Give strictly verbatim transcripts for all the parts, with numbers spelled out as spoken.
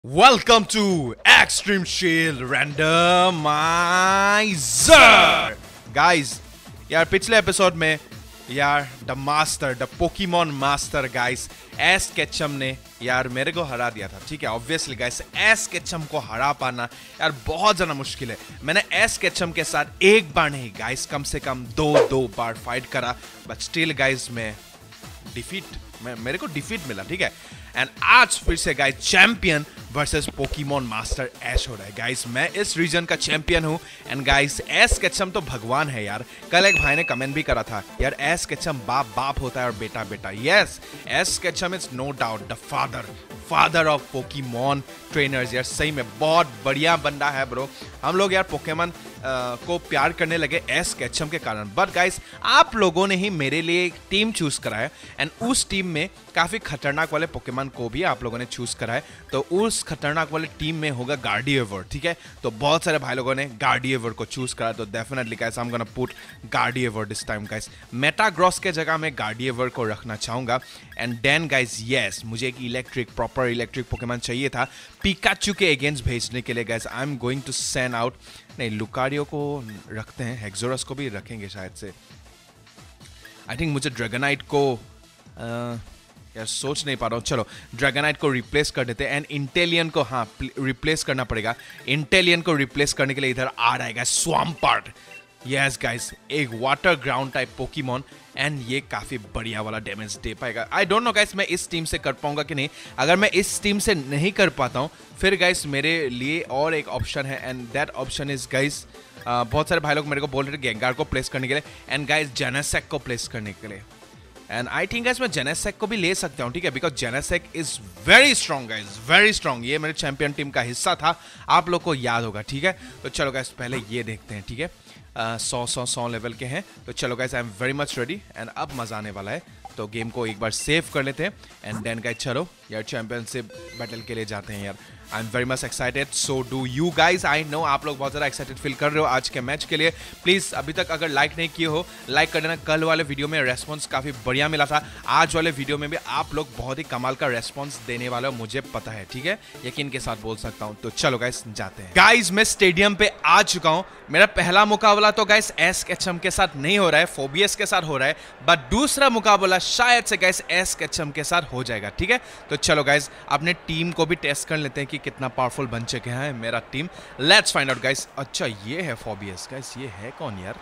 Welcome to Extreme Shield Randomizer! Guys, यार पिछले episode में यार the master the Pokemon master guys Ash Ketchum ने यार मेरे को हरा दिया था। ठीक है, ऑब्वियसली गाइस एस केचम को हरा पाना यार बहुत ज़्यादा मुश्किल है। मैंने एस केचम के साथ एक बार नहीं गाइस कम से कम दो दो बार फाइट करा, बट स्टिल गाइस मैं डिफीट मैं मेरे को डिफीट मिला। ठीक है, एंड आज फिर से guys champion versus Pokemon master Ash हो रहा है। गाइस मैं इस रीजन का चैंपियन हूं एंड गाइस एस केचम तो भगवान है यार। कल एक भाई ने कमेंट भी करा था यार एस केचम बाप बाप होता है और बेटा बेटा। Yes, Ash Ketchum is no doubt the father father of Pokemon trainers. यार सही में बहुत बढ़िया बंदा है ब्रो। हम लोग यार पोकेमॉन को प्यार करने लगे एस केचम के कारण। बट गाइस आप लोगों ने ही मेरे लिए एक टीम चूज करा है एंड उस टीम में काफी खतरनाक वाले पोकेमॉन को भी आप लोगों ने चूज करा है। तो उस खतरनाक वाले टीम में होगा गार्डिएवर। ठीक है, तो बहुत सारे भाई लोगों ने गार्डिएवर को चूज करा, तो definitely guys I am gonna put Gardevoir this time guys. Metagross के जगह मैं गार्डिएवर को रखना चाहूंगा। एंड देन गाइस यस, मुझे एक इलेक्ट्रिक प्रॉपर इलेक्ट्रिक पोकेमॉन चाहिए था पिकाचू के अगेंस्ट भेजने के लिए। Guys I am going to send out, नहीं लुकारियो को रखते हैं, हेक्सोरस को भी रखेंगे शायद से। आई थिंक मुझे ड्रैगनाइट को uh, यार सोच नहीं पा रहा हूँ। चलो ड्रैगनाइट को रिप्लेस कर देते हैं एंड इंटेलियन को हाँ रिप्लेस करना पड़ेगा। इंटेलियन को रिप्लेस करने के लिए इधर आ रहेगा स्वाम्पार्ट। यस गाइस, एक water ground type Pokemon and ये काफी बढ़िया वाला डैमेज दे पाएगा। आई डोंट नो गाइस मैं इस टीम से कर पाऊंगा कि नहीं। अगर मैं इस टीम से नहीं कर पाता हूँ फिर गाइस मेरे लिए और एक ऑप्शन है and that option is guys बहुत सारे भाई लोग मेरे को बोल रहे थे गेंगार को प्लेस करने के लिए एंड गाइस जेनेसेक को प्लेस करने के लिए। एंड आई थिंक गाइस मैं जेनेसेक को भी ले सकता हूँ। ठीक है, because Genesect is very strong guys, very strong. ये मेरे चैंपियन टीम का हिस्सा था, आप लोग को याद होगा। ठीक है, तो चलो गाइस पहले ये देखते हैं। ठीक है, सौ सौ सौ लेवल के हैं, तो चलो guys I am very much ready and अब मजा आने वाला है। तो गेम को एक बार सेव कर लेते हैं एंड देन गाइस चलो यार चैंपियनशिप बैटल के लिए जाते हैं यार। I am very much excited, so do you guys. I know आप लोग बहुत ज़्यादा एक्साइटेड फील कर रहे हो आज के मैच के लिए। प्लीज़ अभी तक अगर लाइक नहीं किए हो लाइक कर देना। कल वाले वीडियो में रेस्पॉन्स काफ़ी बढ़िया मिला था, आज वाले वीडियो में भी आप लोग बहुत ही कमाल का रेस्पॉन्स देने वाले हो, मुझे पता है। ठीक है, यकीन के साथ बोल सकता हूँ। तो चलो गाइस जाते हैं। गाइज मैं स्टेडियम पे आ चुका हूँ। मेरा पहला मुकाबला तो गाइस एस केचम के साथ नहीं हो रहा है, फोबियस के साथ हो रहा है, बट दूसरा मुकाबला शायद से गाइस एस केचम के साथ हो जाएगा। ठीक है, तो चलो गाइस अपने टीम को भी टेस्ट कर लेते हैं कि कितना पावरफुल बन चुके हैं मेरा team. Let's find out guys. अच्छा ये है फोबियस गाइस, ये है कौन यार?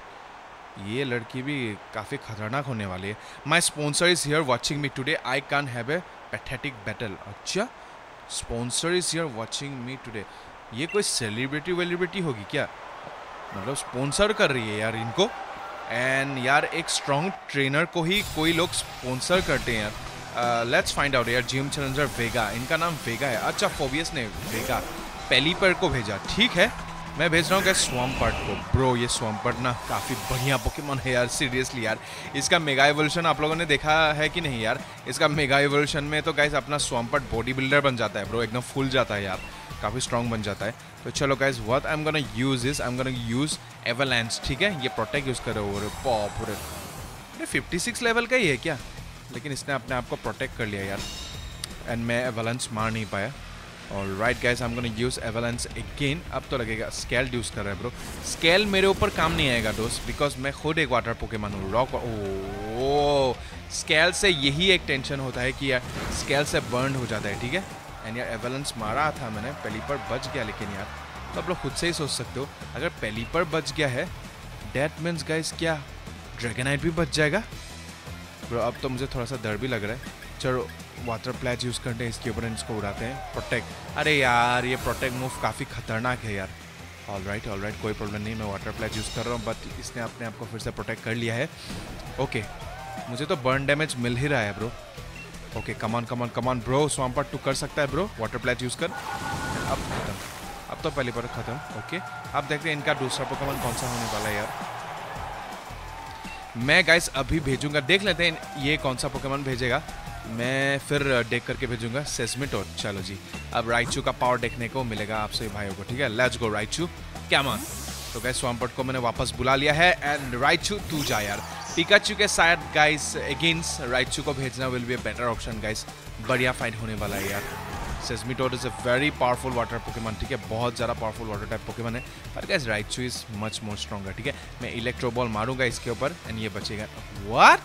ये लड़की भी काफी खतरनाक होने वाली है। My sponsor is here watching me today, I can have a pathetic battle. अच्छा sponsor is here watching me today, ये कोई सेलिब्रिटी वेलिब्रिटी होगी क्या? मतलब स्पॉन्सर कर रही है यार इनको। एंड यार एक स्ट्रॉन्ग ट्रेनर को ही कोई लोग स्पॉन्सर करते हैं यार। लेट्स फाइंड आउट यार। जिम चैलेंजर वेगा, इनका नाम वेगा है। अच्छा फोबियस ने वेगा पेलीपर को भेजा। ठीक है, मैं भेज रहा हूँ क्या स्वाम्पार्ट को। ब्रो ये स्वाम्पार्ट ना काफ़ी बढ़िया पोकेमॉन है यार, सीरियसली यार। इसका मेगा इवोल्यूशन आप लोगों ने देखा है कि नहीं यार? इसका मेगा इवोल्यूशन में तो गाइस अपना स्वाम्पार्ट बॉडी बिल्डर बन जाता है ब्रो, एकदम फुल जाता है यार, काफ़ी स्ट्रॉन्ग बन जाता है। तो चलो guys what I am gonna use is I am gonna use avalanche. ठीक है, ये प्रोटेक्ट यूज करो। पॉप पूरे ये फिफ्टी सिक्स लेवल का ही है क्या? लेकिन इसने अपने आप को प्रोटेक्ट कर लिया यार एंड मैं एवलांच मार नहीं पाया। और right guys I am gonna use avalanche again. अब तो लगेगा स्केल यूज कर रहा है ब्रो। स्केल मेरे ऊपर काम नहीं आएगा दोस्त, बिकॉज मैं खुद एक वाटर पोकेमॉन हूँ। रॉक ओ स्केल से यही एक टेंशन होता है कि यार स्केल से बर्न हो जाता है। ठीक है, एंड यार एवलांच मारा था मैंने, पेलीपर बच गया। लेकिन यार तो आप लोग खुद से ही सोच सकते हो, अगर पेलीपर बच गया है दैट मीन्स गाइस क्या ड्रैगनाइट भी बच जाएगा ब्रो। अब तो मुझे थोड़ा सा डर भी लग रहा है। चलो वाटर प्लैज यूज़ करते हैं, इसके ऊपर इसको उड़ाते हैं। प्रोटेक्ट, अरे यार ये प्रोटेक्ट मूव काफ़ी खतरनाक है यार। ऑल राइट ऑल राइट कोई प्रॉब्लम नहीं, मैं वाटर प्लैज यूज़ कर रहा हूँ, बट इसने अपने आप को फिर से प्रोटेक्ट कर लिया है। ओके मुझे तो बर्न डैमेज मिल ही रहा है bro. Okay come on come on come on bro, Swampert टू कर सकता है ब्रो, वाटर प्लैज यूज़ कर। अब खत्म, अब तो पहली बार खत्म। ओके अब देखते हैं इनका दूसरा पोकेमॉन कौन सा होने वाला है यार। मैं गाइस अभी भेजूंगा, देख लेते हैं ये कौन सा पोकेमॉन भेजेगा, मैं फिर देख करके भेजूंगा। सेस्मिटोर। चलो जी अब राइचू का पावर देखने को मिलेगा आप सभी भाइयों को। ठीक है, लेट्स गो राइचू क्या मान। तो गाइस स्वाम्पार्ट को मैंने वापस बुला लिया है एंड राइचू तू जा यार। पिकाचू के साथ गाइस अगेंस्ट राइचू को भेजना will be a better option guys. बढ़िया फाइट होने वाला है यार। Seismitoad is a very powerful water Pokemon, ठीक है, बहुत ज़्यादा पावरफुल वाटर टाइप पोकेमॉन है। पर guys Raichu is much more stronger, ठीक है। मैं इलेक्ट्रो बॉल मारूंगा इसके ऊपर एंड ये बचेगा। व्हाट,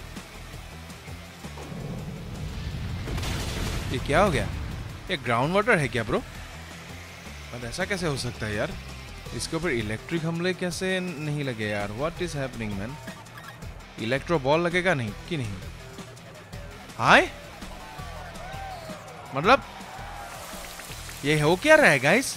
ये क्या हो गया? ये ग्राउंड वाटर है क्या ब्रो? पर ऐसा कैसे हो सकता है यार? इसके ऊपर इलेक्ट्रिक हमले कैसे नहीं लगे यार? What is happening man? Electro ball लगेगा नहीं कि नहीं? हाय, मतलब ये हो क्या रहा है गाइस?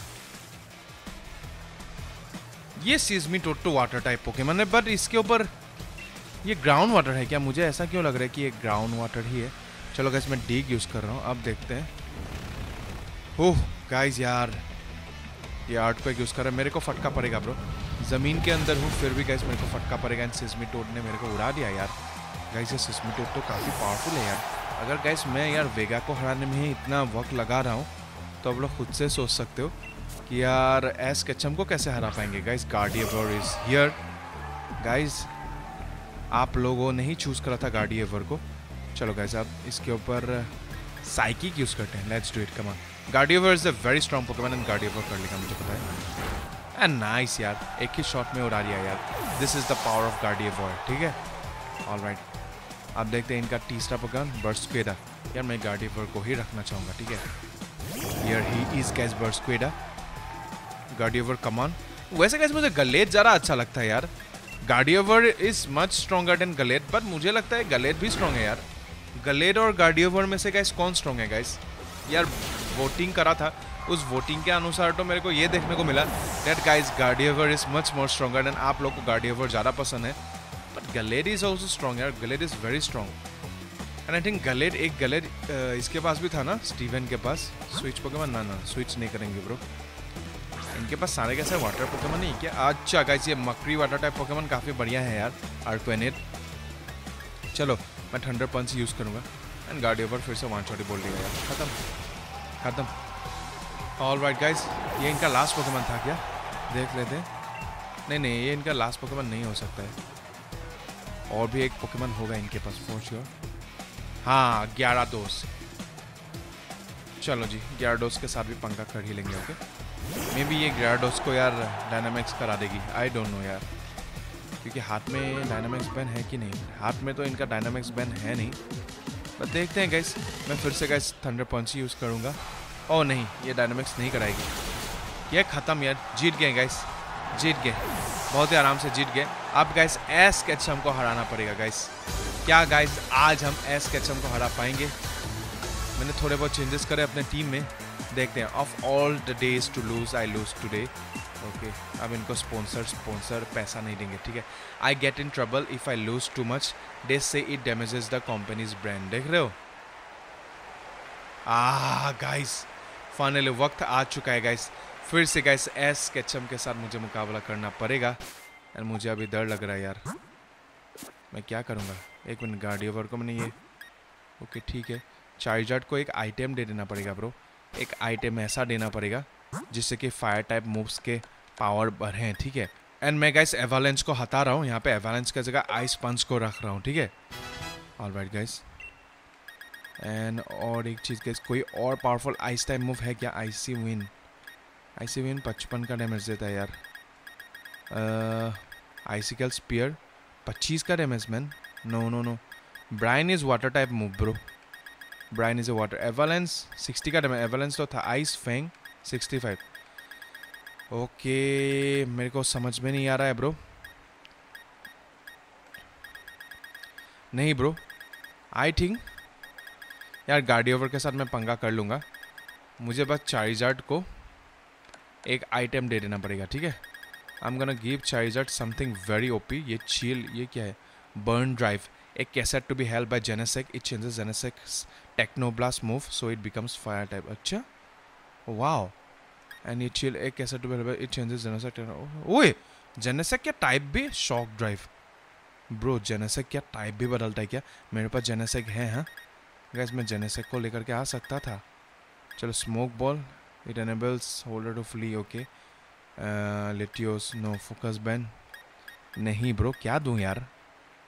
ये सेस्मीटोड तो वाटर टाइप पोकेमॉन है, बट इसके ऊपर ये ग्राउंड वाटर है क्या? मुझे ऐसा क्यों लग रहा है कि ये ग्राउंड वाटर ही है। चलो गाइस मैं डीग यूज कर रहा हूँ, अब देखते हैं। ओह गाइस यार, ये आर्ट को यूज कर रहा है, मेरे को फटका पड़ेगा ब्रो। जमीन के अंदर हूँ फिर भी गाइस मेरे को फटका पड़ेगा। एंड सेस्मीटोड ने मेरे को उड़ा दिया यार। गाइस ये सेस्मीटोड तो काफ़ी पावरफुल है यार। अगर गाइस मैं यार वेगा को हराने में ही इतना वक्त लगा रहा हूँ तो आप लोग खुद से सोच सकते हो कि यार एस केचम को कैसे हरा पाएंगे। Guys Gardevoir is here. Guys आप लोगों ने ही चूज करा था गार्डियवर को। चलो गाइस आप इसके ऊपर साइकिक यूज करते हैं। Let's do it, come on. Gardevoir is a very strong Pokemon and Gardevoir कर लेगा, मुझे पता है। एंड नाइस यार, एक ही शॉट में उड़ा दिया यार। This is the power of Gardevoir, ठीक है। ऑलराइट, अब देखते हैं इनका तीसरा पोकेमॉन बर्स्क्वेडा। यार मैं गार्डियवर को ही रखना चाहूँगा, ठीक है। Here he is guys Barraskewda. Gardevoir come on. वैसे गाइस मुझे गलेट ज़्यादा अच्छा लगता है यार। Gardevoir is much stronger than Gallade, but मुझे लगता है गलेट भी स्ट्रॉन्ग है यार। गलेट और गार्डियवर में से गाइस कौन स्ट्रॉन्ग है गाइस? यार वोटिंग करा था, उस वोटिंग के अनुसार तो मेरे को ये देखने को मिला that guys Gardevoir is much more stronger than. आप लोग को गार्डियवर ज़्यादा पसंद है, but Gallade is also strong यार। Gallade is very strong and I think Gallade एक गलेट इसके पास भी था ना, स्टीवन के पास। स्विच पोकेमॉन ना ना स्विच नहीं करेंगे ब्रो, इनके पास सारे कैसे वाटर पोकेमॉन नहीं क्या? अच्छा गाइस ये मकरी वाटर टाइप पोकेमॉन काफ़ी बढ़िया है यार, आर्क्वेनेट। चलो मैं थंडर पंच यूज़ करूँगा एंड गार्डियवर फिर से वन शॉट बोल देगा यार। खत्म खत्म। ऑलराइट गाइस, ये इनका लास्ट पोकेमॉन था क्या? देख लेते हैं। नहीं नहीं, ये इनका लास्ट पोकेमॉन नहीं हो सकता है, और भी एक पोकेमॉन होगा इनके पास फॉर श्योर। हाँ ग्याराडोस। चलो जी ग्याराडोस के साथ भी पंगा कर ही लेंगे। ओके, मे बी ये ग्याराडोस को यार डायनामिक्स करा देगी, आई डोंट नो यार, क्योंकि हाथ में डायनामिक्स बैन है कि नहीं। हाथ में तो इनका डायनामिक्स बैन है नहीं, बट देखते हैं गाइस। मैं फिर से गाइस थंडर पंच यूज़ करूँगा। ओह नहीं, ये डायनामिक्स नहीं कराएगी। ये ख़त्म यार, जीत गए गाइस, जीत गए, बहुत ही आराम से जीत गए। अब गाइस एस केचम को हराना पड़ेगा गाइस। क्या गाइस आज हम एस केचम को हरा पाएंगे? मैंने थोड़े बहुत चेंजेस करे अपने टीम में, देखते हैं। Of all the days to lose I lose today. Okay, अब इनको स्पॉन्सर स्पॉन्सर पैसा नहीं देंगे, ठीक है। I get in trouble if I lose too much, they say it damages the company's brand. देख रहे हो? आह गाइस फाइनली वक्त आ चुका है गाइस, फिर से गाइस एस केचम के साथ मुझे मुकाबला करना पड़ेगा। एंड मुझे अभी डर लग रहा है यार, मैं क्या करूँगा? एक मिनट, गार्डियवर को मैंने ये ओके ठीक है। चार्जर्ड को एक आइटम दे देना पड़ेगा ब्रो, एक आइटम ऐसा देना पड़ेगा जिससे कि फायर टाइप मूव्स के पावर बढ़ें, ठीक है। एंड मैं गाइस एवालेंस को हटा रहा हूँ, यहाँ पे एवालेंस की जगह आइस पंच को रख रहा हूँ, ठीक है। ऑलराइट गाइस, एंड और एक चीज़ गाइस, कोई और पावरफुल आइस टाइप मूव है क्या? आइसी विन। आइसी विन पचपन का डैमेज देता है यार। आइसिकल स्पीयर पच्चीस का damage man. No no no, brine is water type move bro, brine is a water. Avalanche sixty का डैमेज, एवालेंस तो था। Ice fang sixty five. Okay, मेरे को समझ में नहीं आ रहा है ब्रो। नहीं ब्रो, आई थिंक यार गार्डियवर के साथ मैं पंगा कर लूँगा। मुझे बस चार्जर्ड को एक आइटम दे देना पड़ेगा, ठीक है। I am gonna give Charizard something very OP. ये चील, ये क्या है? Burn drive, a cassette to be held by Genesect. It changes Genesect's Technoblast move, so it becomes fire type. अच्छा, wow. And ये chill एक cassette to be held by, it changes Genesect. ओए, Genesect क्या type भी? Shock Drive. Bro, Genesect क्या type भी बदलता है क्या? मेरे पास Genesect है, हाँ? Guys, मैं Genesect को लेकर के आ सकता था। चलो, Smoke Ball. It enables holder to flee. Okay. Uh, Litios, no focus ban. नहीं ब्रो, क्या दूं यार?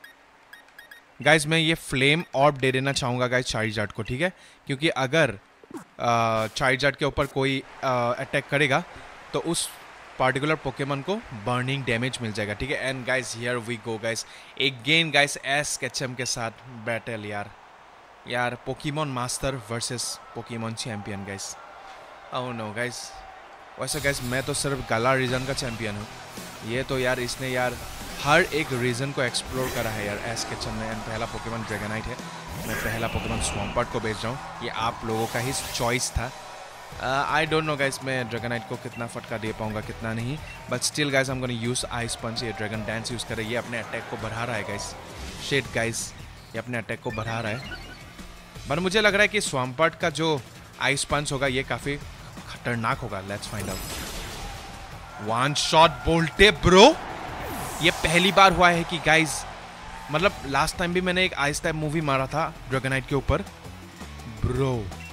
गाइज मैं ये फ्लेम ऑर्ब दे देना चाहूँगा गाइज चार्जर्ड को, ठीक है, क्योंकि अगर चार्जर के ऊपर कोई अटैक करेगा तो उस पार्टिकुलर पोकेमन को बर्निंग डैमेज मिल जाएगा, ठीक है। And guys here we go guys, again guys Ash Ketchum के साथ बैटल यार यार Pokemon master versus Pokemon champion guys. Oh no guys, वैसे गाइस मैं तो सिर्फ गाला रीजन का चैंपियन हूँ, ये तो यार इसने यार हर एक रीजन को एक्सप्लोर करा है यार एस केचम ने। एंड पहला पोकेमॉन ड्रैगनाइट है, मैं पहला पोकेमॉन स्वॉम्पर्ट को भेज रहा हूँ, ये आप लोगों का ही चॉइस था। आई डोंट नो गाइस मैं ड्रैगनाइट को कितना फटका दे पाऊंगा कितना नहीं, but still guys I am gonna use ice punch. ये ड्रैगन डांस यूज़ करे, ये अपने अटैक को बढ़ा रहा है गाइस। शिट गाइस, ये अपने अटैक को बढ़ा रहा है, पर मुझे लग रहा है कि स्वॉम्पर्ट का जो आइस पंच होगा ये काफ़ी खतरनाक होगा। Let's find out. One shot बोल्टे ब्रो, ये पहली बार हुआ है कि गाइस, मतलब लास्ट टाइम भी मैंने एक आइस टाइप मूवी मारा था ड्रैगनाइट के ऊपर। ब्रो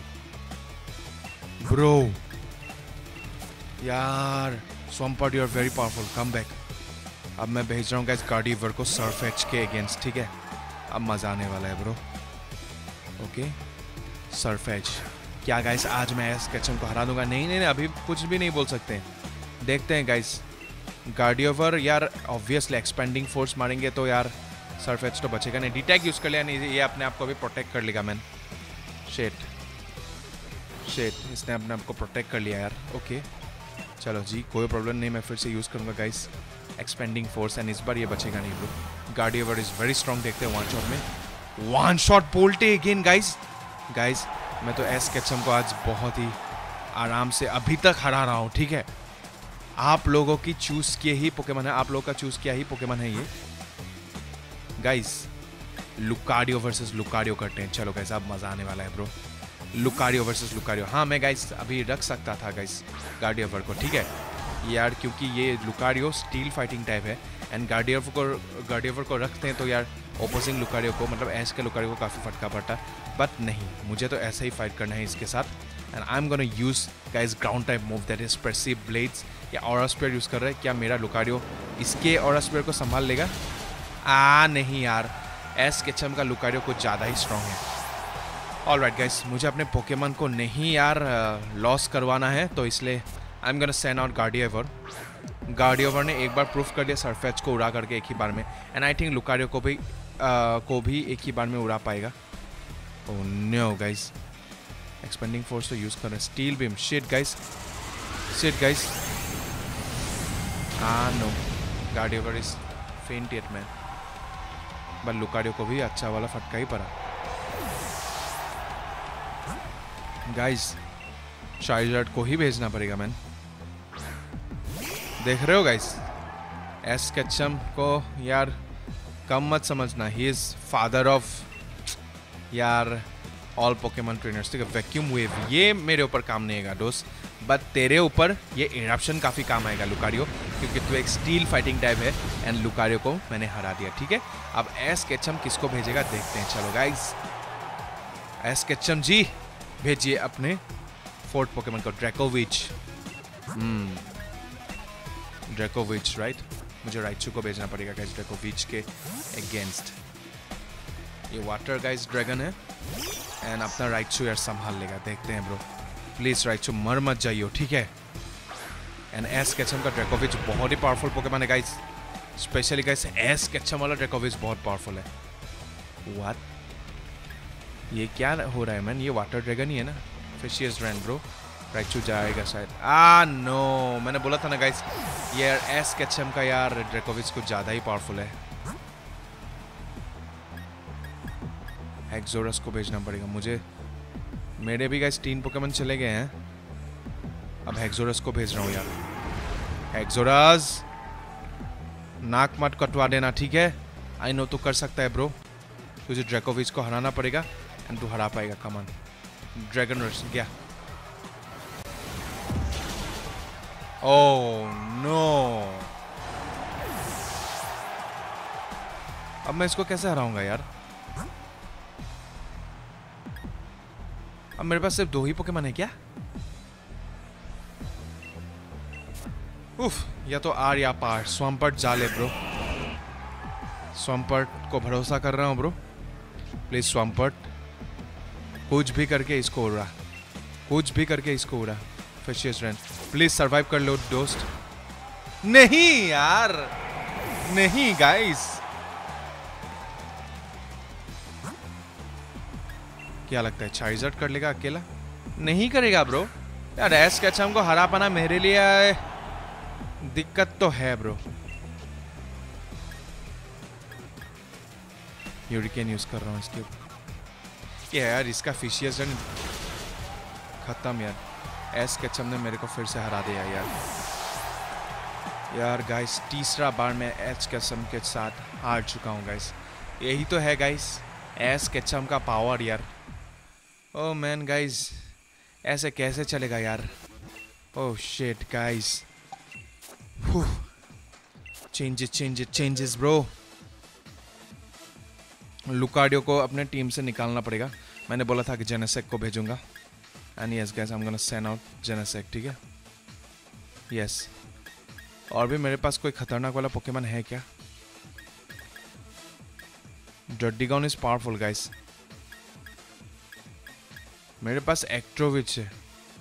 ब्रो यार Swampert you are very powerful, come back. अब मैं भेज रहा हूँ गाइस गार्डीवर को सर्फ एच के अगेंस्ट, ठीक है। अब मजा आने वाला है ब्रो। ओके सर्फ एच, क्या गाइस आज मैं एस केचम को हरा दूंगा? नहीं नहीं नहीं, अभी कुछ भी नहीं बोल सकते, देखते हैं गाइस। गार्डियोवर यार ऑब्वियसली एक्सपेंडिंग फोर्स मारेंगे तो यार सर्फ एच तो बचेगा नहीं। डीटैग यूज़ कर लिया नहीं, ये अपने आप को भी प्रोटेक्ट कर लेगा मैन। शेट शेट, इसने अपने आप को प्रोटेक्ट कर लिया यार। ओके चलो जी कोई प्रॉब्लम नहीं, मैं फिर से यूज़ करूँगा गाइस एक्सपेंडिंग फोर्स, एंड इस बार ये बचेगा नहीं bro. Gardevoir is very strong, देखते हैं वन शॉट में। वन शॉट बोल्टे अगेन गाइस। गाइस मैं तो एस केचम को आज बहुत ही आराम से अभी तक हरा रहा हूँ, ठीक है। आप लोगों की चूज किए ही पोकेमन है, आप लोगों का चूज किया ही पोकेमन है ये गाइस। लुकारियो वर्सेस लुकारियो करते हैं, चलो गाइस अब मजा आने वाला है ब्रो। लुकारियो वर्सेस लुकारियो, हाँ मैं गाइस अभी रख सकता था गाइस गार्डियोवर को, ठीक है यार, क्योंकि ये लुकारियो स्टील फाइटिंग टाइप है, एंड गार्डियोवर को गार्डियोवर को रखते हैं तो यार ओपोजिंग लुकारियो को, मतलब एस के लुकारियो को काफ़ी फटका पड़ता, बट नहीं, मुझे तो ऐसा ही फाइट करना है इसके साथ। And I am gonna use guys ground type move, that is पर्सिव ब्लेड्स या ऑरा स्पेयर यूज़ कर रहा है। क्या मेरा लुकारियो इसके ऑरा स्पेयर को संभाल लेगा? आ नहीं यार, एस केचम का लुकारियो कुछ ज़्यादा ही स्ट्रॉन्ग है। ऑलराइट गाइस, मुझे अपने पोकेमन को नहीं यार लॉस करवाना है, तो इसलिए I am gonna send out Gardevoir. Gardevoir ने एक बार प्रूफ कर दिया सरफेच को उड़ा करके एक ही बार में, एंड आई थिंक लुकारियो को भी uh, को भी एक ही बार में उड़ा पाएगा। Oh no guys, expanding force तो यूज़ कर रहे हैं। Steel beam, shit guys, shit guys. हाँ no, Gardevoir is faint yet man, but Lucario को भी अच्छा वाला फटका ही पड़ा गाइस। चार्जर को ही भेजना पड़ेगा मैन, देख रहे हो गाइस। एस केचम को यार कम मत समझना, ही इज फादर ऑफ यार ऑल पोकेमॉन ट्रेनर्स, ठीक है। वैक्यूम वेव ये मेरे ऊपर काम नहीं आएगा दोस्त, बट तेरे ऊपर ये इरप्शन काफ़ी काम आएगा लुकारियो, क्योंकि तू एक स्टील फाइटिंग टाइप है, एंड लुकारियो को मैंने हरा दिया, ठीक है। अब एस केचम किसको भेजेगा देखते हैं, चलो गाइस। एस केचम जी भेजिए अपने फोर्थ पोकेमॉन को, ड्रैकोविच। हम्म ड्रैकोविच राइट, मुझे राइचू को भेजना पड़ेगा गाइस ड्रैकोविच के अगेंस्ट। ये वाटर गाइस ड्रैगन है, एंड अपना राइचू यार संभाल लेगा, देखते हैं ब्रो। प्लीज राइचू मर मत जाइयो, ठीक है। एंड एस केचम का ड्रैकोविच बहुत ही पावरफुल पोकेमॉन है guys, specially guys Ash Ketchum वाला ड्रैकोविच बहुत पावरफुल है। व्हाट, ये क्या हो रहा है मैन? ये वाटर ड्रैगन ही है ना, फिशियस ड्रैन ब्रो। राइचू जाएगा शायद। आ नो, मैंने बोला था ना गाइस, ये एस केचम का यार ड्रैकोविच कुछ ज़्यादा ही पावरफुल है। हेक्सोरस को भेजना पड़ेगा मुझे, मेरे भी गाइस तीन पोकेमॉन चले गए हैं, अब हेक्सोरस को भेज रहा हूँ यार। हेक्सोरस नाक मत कटवा देना, ठीक है। आई नो तू कर सकता है ब्रो, तुझे ड्रैकोविच को हराना पड़ेगा, एंड तू हरा पाएगा। कम ऑन, ड्रैगन रश गया। ओह नो, अब मैं इसको कैसे हराऊंगा यार? अब मेरे पास सिर्फ दो ही पोकेमॉन है क्या? उफ, या तो आर या पार। स्वॉम्पर्ट जाले ब्रो, स्वॉम्पर्ट को भरोसा कर रहा हूँ ब्रो। प्लीज स्वॉम्पर्ट कुछ भी करके इसको उड़ा। कुछ भी करके इसको उड़ा। फिशियस रेन प्लीज सर्वाइव कर लो दोस्त। नहीं यार, नहीं गाइस। क्या लगता है चार्जर कर लेगा अकेला? नहीं करेगा ब्रो। यार एस कैचम को हरा पाना मेरे लिए दिक्कत तो है ब्रो। यूरिकेन यूज कर रहा हूँ इसके ऊपर। क्या यार इसका फिशियस रन खत्म यार। एस कैचम ने मेरे को फिर से हरा दिया यार। यार गाइस तीसरा बार मैं एस कैचम के साथ हार चुका हूँ गाइस। यही तो है गाइस एस कैचम का पावर यार। ओह मैन गाइस, ऐसे कैसे चलेगा यार? Oh shit guys. Changes changes changes bro. Lucario को अपने टीम से निकालना पड़ेगा। मैंने बोला था कि जेनेसेक को भेजूंगा। And yes guys I am gonna send out Genesect, ठीक है? यस। और भी मेरे पास कोई खतरनाक वाला पोकेमन है क्या? Druddigon is powerful guys. मेरे पास एक्ट्रोविच है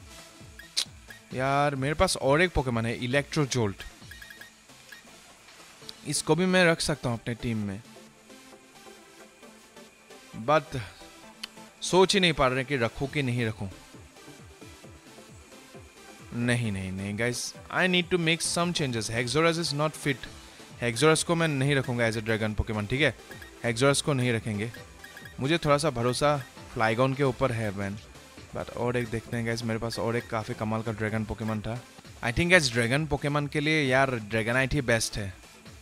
यार। मेरे पास और एक पोकेमन है इलेक्ट्रोजोल्ट। इसको भी मैं रख सकता हूँ अपने टीम में, बट सोच ही नहीं पा रहे कि रखूं कि नहीं रखूं। नहीं नहीं नहीं guys, I need to make some changes. Haxorus is not fit. Haxorus को मैं नहीं रखूंगा एज ए ड्रैगन पोकेमन, ठीक है? हेक्सोरस को नहीं रखेंगे। मुझे थोड़ा सा भरोसा फ्लाइगॉन के ऊपर है मैन। बट और एक देखते हैं गाइस, मेरे पास और एक काफ़ी कमाल का ड्रैगन पोकेमन था। I think guys dragon Pokemon के लिए यार ड्रैगनाइट ही बेस्ट है।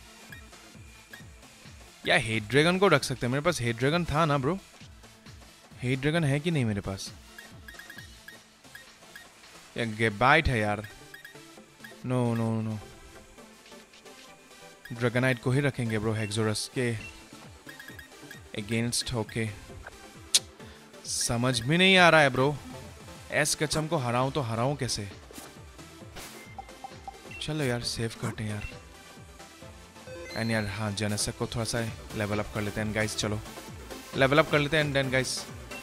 या हेट ड्रैगन को रख सकते हैं। मेरे पास हेट ड्रैगन था ना ब्रो? हेट ड्रैगन है कि नहीं मेरे पास? या गेबाइट है यार। नो नो नो, ड्रैगनाइट को ही रखेंगे ब्रो हेक्सोरस के अगेंस्ट। ओके, समझ भी नहीं आ रहा है ब्रो। एस कैचम को हराऊं तो हराऊं कैसे? चलो यार सेव करते हैं यार। एंड यार हाँ, जेनेसेक को थोड़ा सा लेवल अप कर लेते हैं गाइस। चलो लेवल अप कर लेते हैं। एंड देन गाइस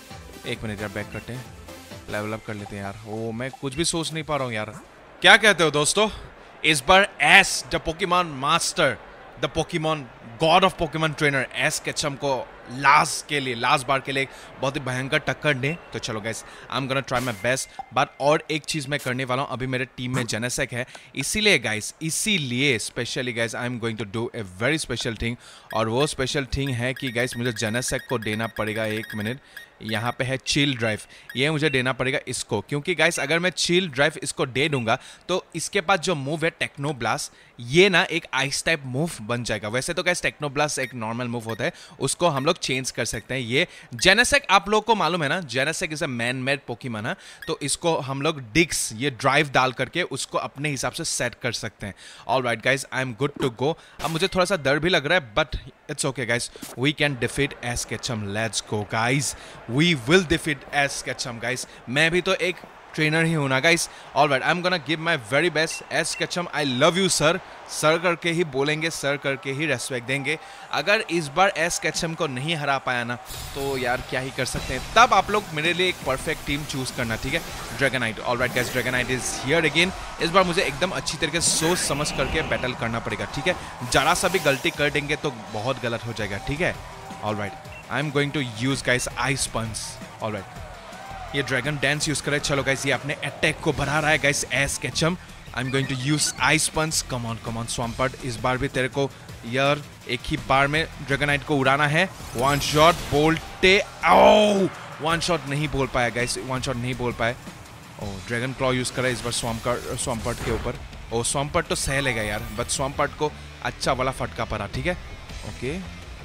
एक मिनट यार, बैक करते हैं, लेवल अप कर लेते हैं यार। ओ मैं कुछ भी सोच नहीं पा रहा हूँ यार। क्या कहते हो दोस्तों? इस बार Ash the Pokemon master, the Pokemon god of Pokemon trainer Ash Ketchum को लास्ट के लिए लास्ट बार के लिए एक बहुत ही भयंकर टक्कर दे। तो चलो guys, I am gonna try my best. But और एक चीज़ मैं करने वाला हूँ। अभी मेरे टीम में जेनेसेक है, इसीलिए गाइस इसीलिए specially guys I am going to do a very special thing. और वो स्पेशल थिंग है कि गाइस मुझे जेनेसेक को देना पड़ेगा, एक मिनट, यहाँ पे है चिल ड्राइव। ये मुझे देना पड़ेगा इसको, क्योंकि गाइस अगर मैं चिल ड्राइव इसको दे दूंगा तो इसके पास जो मूव है टेक्नोब्लास्ट, ये ना एक आइस टाइप मूव बन जाएगा। वैसे तो गाइस टेक्नोब्लास्ट एक नॉर्मल मूव होता है, उसको हम लोग चेंज कर सकते हैं। ये जेनेसेक आप लोग को मालूम है ना, Genesect is a man made Pokemon है। तो इसको हम लोग डिक्स ये ड्राइव डाल करके उसको अपने हिसाब से सेट कर सकते हैं। Alright guys, I am good to go. अब मुझे थोड़ा सा डर भी लग रहा है, but it's okay guys, we can defeat Ash Ketchum. Let's go guys, we will defeat Ash Ketchum guys. मैं भी तो एक ट्रेनर ही हूं ना guys. Alright, I am gonna give my very best. Ash Ketchum I love you sir. Sir करके ही बोलेंगे, सर करके ही रेस्पेक्ट देंगे। अगर इस बार एस कैचम को नहीं हरा पाया ना, तो यार क्या ही कर सकते हैं। तब आप लोग मेरे लिए एक परफेक्ट टीम चूज करना, ठीक है? Dragonite. Alright guys, Dragonite is here again. इस बार मुझे एकदम अच्छी तरीके से सोच समझ करके बैटल करना पड़ेगा, ठीक है? जरा सा भी गलती कर देंगे तो बहुत गलत हो जाएगा, ठीक है? Alright, I am going to use guys ice punch. Alright, ये ड्रैगन डांस यूज करे। चलो गाइस, ये अपने अटैक को बढ़ा रहा है guys Ash Ketchum. I am going to use ice punch. Come on come on Swampert, इस बार भी तेरे को यार एक ही बार में ड्रैगनाइट को उड़ाना है। वन शॉट बोलते, ओह वन शॉट नहीं बोल पाया गाइस, वन शॉट नहीं बोल पाए। ओह, ड्रैगन क्लॉ यूज करा इस बार स्वाम्पर्ट स्वाम्पर्ट के ऊपर। ओह, स्वाम्पर्ट तो सह लेगा यार, बट स्वाम्पर्ट को अच्छा वाला फटका पड़ा, ठीक है? ओके,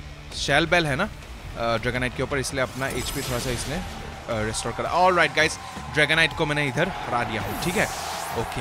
शेल बेल है ना ड्रैगनाइट के ऊपर, इसलिए अपना एचपी थोड़ा सा इसने रिस्टोर करा। ऑलराइट गाइस, ड्रैगनाइट को मैंने इधर हरा दिया हूँ, ठीक है? ओके,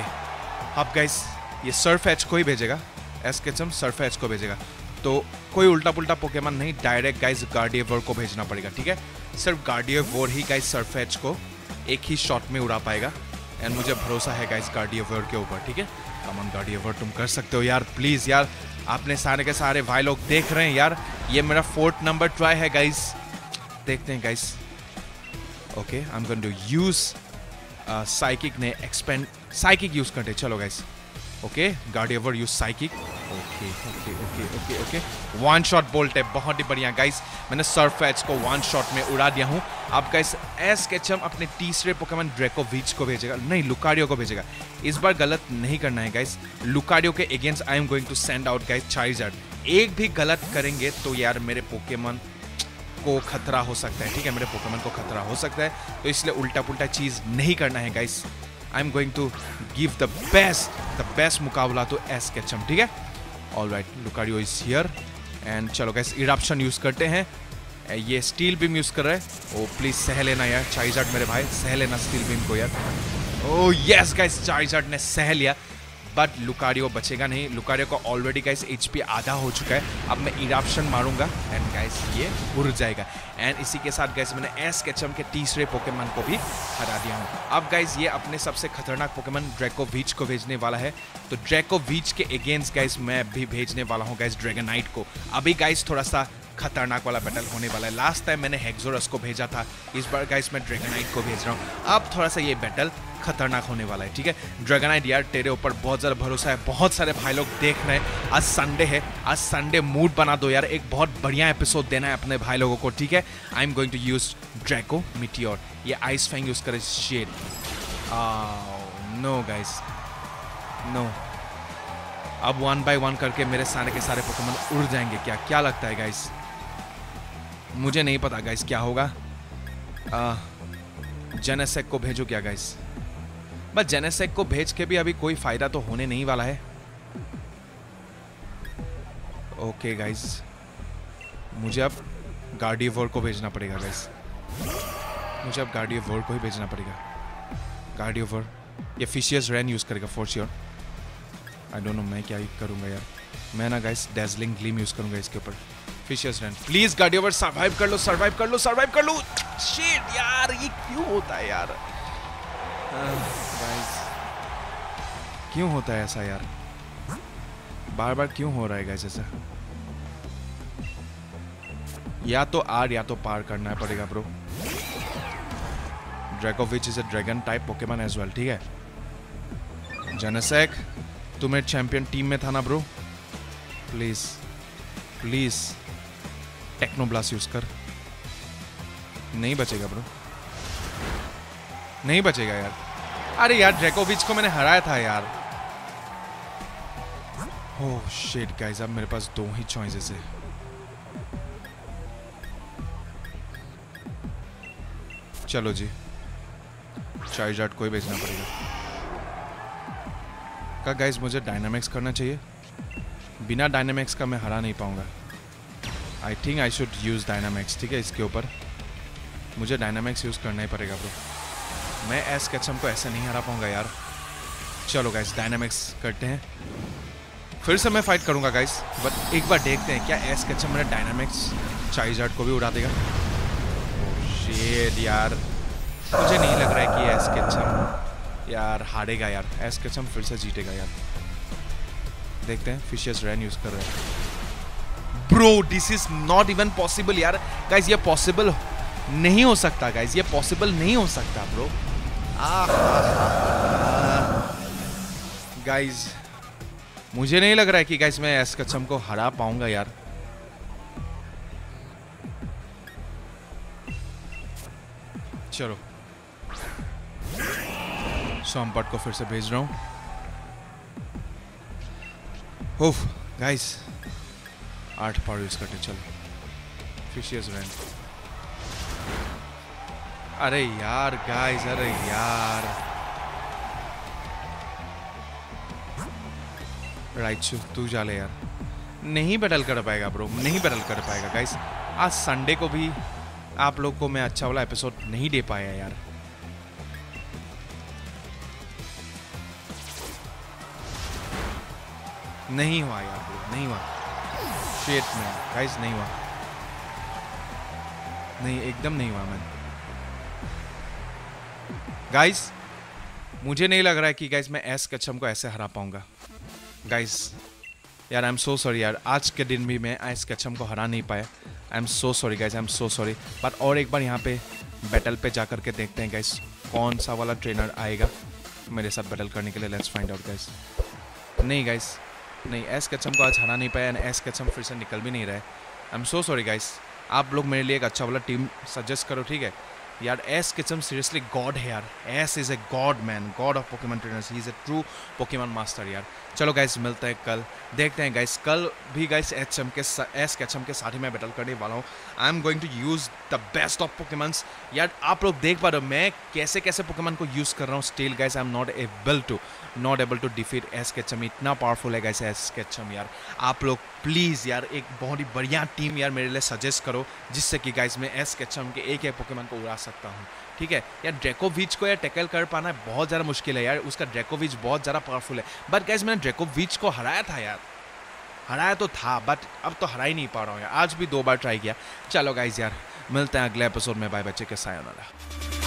अब गाइस ये सर्फ एच को ही भेजेगा एस कैचम, सर्फ एच को भेजेगा। तो कोई उल्टा पुल्टा पोकेमॉन नहीं, डायरेक्ट गाइस गार्डियवर को भेजना पड़ेगा, ठीक है? सिर्फ गार्डियवर ही गाइस सर्फ एच को एक ही शॉट में उड़ा पाएगा। एंड मुझे भरोसा है गाइस गार्डियवर के ऊपर, ठीक है? कम ऑन गार्डियवर, तुम कर सकते हो यार, प्लीज यार। आपने सारे के सारे भाई लोग देख रहे हैं यार, ये मेरा फोर्थ नंबर ट्राई है गाइस। देखते हैं guys. Okay, I am going to use psychic ने एक्सपेंड साइकिक यूज करते। चलो guys, okay Gardevoir use psychic. Okay okay okay okay okay one shot bolt है, बहुत ही बढ़िया गाइस। मैंने सरफेज को वन शॉट में उड़ा दिया हूँ। अब गाइस एस केचम अपने तीसरे पोकेमॉन ड्रैकोविच को भेजेगा, नहीं लुकारियो को भेजेगा। इस बार गलत नहीं करना है गाइस। लुकारियो के against I am going to send out guys Charizard. एक भी गलत करेंगे तो यार मेरे पोकेमॉन को खतरा हो सकता है, ठीक है, मेरे पोकेमॉन को खतरा हो सकता है। तो इसलिए उल्टा पुल्टा चीज नहीं करना है guys. I am going to give the best the best मुकाबला तो एस केचम, ठीक है। Alright, Lucario is here and चलो गाइस इरप्शन यूज करते हैं। ये स्टील बीम यूज कर रहा है। ओ प्लीज सह लेना यार चार्जर्ड मेरे भाई, सह लेना स्टील बीम को यार। ओ यस गाइस, चार्जर्ड ने सह लिया, बट लुकारियो बचेगा नहीं। लुकारियो को ऑलरेडी गाइस एचपी आधा हो चुका है। अब मैं इरप्शन मारूंगा एंड गाइस ये उड़ जाएगा। एंड इसी के साथ गाइस मैंने एस केचम के तीसरे पोकेमॉन को भी हरा दिया हूँ। अब गाइस ये अपने सबसे खतरनाक पोकेमॉन ड्रैकोविच को भेजने वाला है। तो ड्रैकोविच के अगेंस्ट गाइस मैं भी भेजने वाला हूँ गाइस ड्रैगनाइट को। अभी गाइस थोड़ा सा खतरनाक वाला बैटल होने वाला है। लास्ट टाइम मैंने हेक्सोरस को भेजा था, इस बार गाइस मैं ड्रैगनाइट को भेज रहा हूँ। अब थोड़ा सा ये बैटल खतरनाक होने वाला है, ठीक है। ड्रैगनाइट यार तेरे ऊपर बहुत ज़्यादा भरोसा है, बहुत सारे भाई लोग देख रहे हैं। आज संडे है, आज संडे मूड बना दो यार, एक बहुत बढ़िया एपिसोड देना है अपने भाई लोगों को, ठीक है। I am going to use Draco Meteor. ये आइस फैंग यूज करे शेड। No guys no. अब वन बाय वन करके मेरे सारे के सारे पोकेमॉन उड़ जाएंगे क्या? क्या लगता है गाइस? मुझे नहीं पता गाइस क्या होगा। जेनेसेक को भेजो क्या गाइस? बस जेनेसेक को भेज के भी अभी कोई फायदा तो होने नहीं वाला है। ओके गाइस, मुझे अब गार्डियोवोर को भेजना पड़ेगा गाइस। मुझे अब गार्डियोवोर को ही भेजना पड़ेगा। गार्डियोवोर ये फिशियस रैन यूज करेगा for sure. I don't know मैं क्या करूंगा यार। मैं ना गाइस डेजलिंग ग्लीम यूज करूंगा इसके ऊपर। फिशियस रैन प्लीज गार्डियोवर सर्वाइव कर लो, सर्वाइव कर लो, सर्वाइव कर लो। शिट यार, ये क्यों होता है यार? गाइस क्यों होता है ऐसा यार? बार बार क्यों हो रहा है गाइस ऐसा? या तो आर या तो पार करना पड़ेगा bro. Dracovish is a dragon type Pokemon as well, ठीक है। जेनेसेक तू मेरे चैंपियन टीम में था ना bro? Please please techno blast use कर। नहीं बचेगा ब्रो, नहीं बचेगा यार। अरे यार ड्रैकोविच को मैंने हराया था यार। ओह शिट गाइस, अब मेरे पास दो ही चॉइसेस है। चलो जी, चार्जर्ड को ही भेजना पड़ेगा। क्या गाइस मुझे डायनामिक्स करना चाहिए? बिना डायनामिक्स का मैं हरा नहीं पाऊंगा। I think I should use Dynamax, ठीक है। इसके ऊपर मुझे डायनामिक्स यूज करना ही पड़ेगा ब्रो। मैं एस केचम को ऐसे नहीं हरा पाऊंगा यार। चलो गाइस डायनामिक्स करते हैं, फिर से मैं फाइट करूंगा गाइस। बट एक बार देखते हैं क्या एस केचम मेरा डायनामिक्स चार्जर्ड को भी उड़ा देगा। ओह शिट यार, मुझे नहीं लग रहा है कि एस केचम यार हारेगा यार। एस केचम फिर से जीतेगा यार। देखते हैं, फिशियस रैन यूज कर रहे हैं। Bro this is not even possible यार। गाइस ये पॉसिबल नहीं हो सकता गाइस, ये पॉसिबल नहीं हो सकता ब्रो। गाइस मुझे नहीं लग रहा है कि गाइस मैं एस केचम को हरा पाऊंगा यार। चलो सॉम्पट को फिर से भेज रहा हूं। ओफ गाइस आठ पावर यूज करते। चलो फिशियस रैन। अरे यार गाइस, अरे यार राइट तू जा ले यार। नहीं बैटल कर पाएगा ब्रो, नहीं बैटल कर पाएगा गाइस। आज संडे को भी आप लोग को मैं अच्छा वाला एपिसोड नहीं दे पाया यार। नहीं हुआ यार ब्रो, नहीं हुआ। शेट में गाइस नहीं हुआ, नहीं एकदम नहीं हुआ। मैं गाइस मुझे नहीं लग रहा है कि गाइस मैं एस केचम को ऐसे हरा पाऊंगा गाइस। यार आई एम सो सॉरी यार, आज के दिन भी मैं एस केचम को हरा नहीं पाया। I am so sorry guys, I am so sorry. But और एक बार यहाँ पे बैटल पे जा करके देखते हैं गाइस कौन सा वाला ट्रेनर आएगा मेरे साथ बैटल करने के लिए। Let's find out guys. नहीं गाइस, नहीं, एस केचम को आज हरा नहीं पाया एंड एस केचम फिर से निकल भी नहीं रहा है। I am so sorry guys. आप लोग मेरे लिए एक अच्छा वाला टीम सजेस्ट करो, ठीक है यार। एस केचम सीरियसली गॉड है यार। Ash is a god man, god of Pokemon trainers, he is a true Pokemon master यार। चलो गाइस मिलते हैं कल, देखते हैं गाइस। कल भी guys H M K Ash Ketchum के साथ ही मैं बैटल करने वाला हूँ। I am going to use the best of Pokemons यार। आप लोग देख पा रहे हो मैं कैसे कैसे पोकेमॉन को यूज कर रहा हूँ। Still guys I am not able to not able to defeat Ash Ketchum. इतना पावरफुल है गाइस एस केचम यार। आप लोग प्लीज़ यार एक बहुत ही बढ़िया टीम यार मेरे लिए सजेस्ट करो, जिससे कि गाइस मैं एस केचम के एक एक पोकेमॉन को उड़ा सकता हूँ, ठीक है यार। ड्रैकोविच को यार टैकल कर पाना बहुत ज़्यादा मुश्किल है यार। उसका ड्रैकोविच बहुत ज़्यादा पावरफुल है। बट गाइस मैंने ड्रैकोविच को हराया था यार, हराया तो था, बट अब तो हरा ही नहीं पा रहा हूँ यार। आज भी दो बार ट्राई किया। चलो गाइस यार मिलते हैं अगले एपिसोड में। बाय बच्चे के सायोनारा।